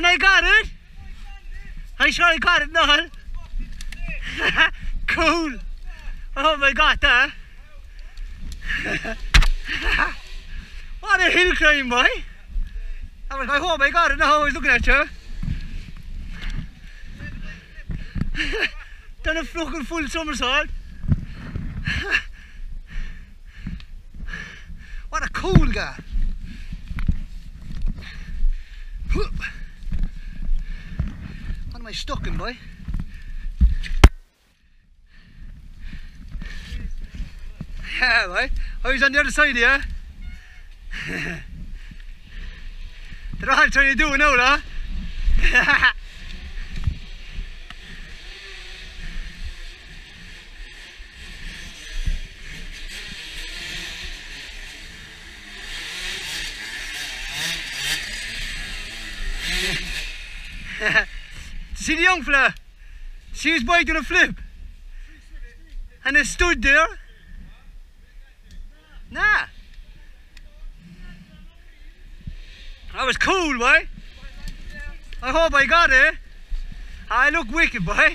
I got it? Are you sure I got it, Noel? Cool. Oh my God, that. What a hill climb, boy. I hope I got it now. I was looking at you. Done a fucking full somersault. What a cool guy. What am I stuck in, boy? Yeah, boy. I was on the other side here. They're all trying to do it now, huh? See the young fella? She was biting a flip. And it stood there. Nah. That was cool, boy. I hope I got it. I look wicked, boy.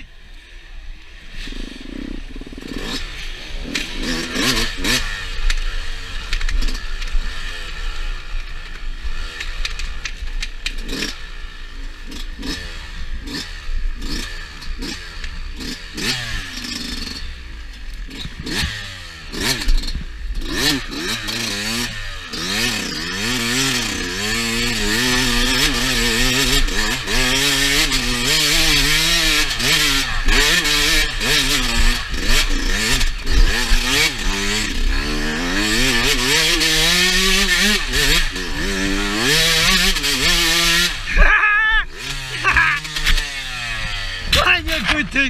Good thing.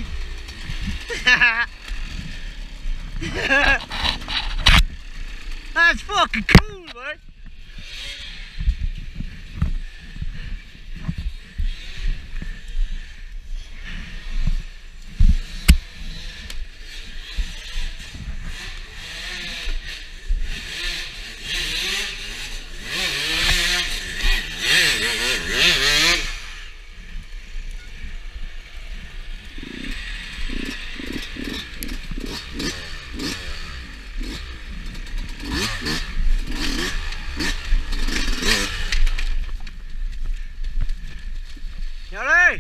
That's fucking cool, man. Alright.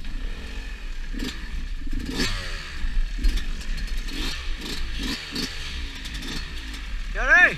Alright.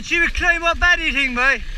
She would climb up anything, boy.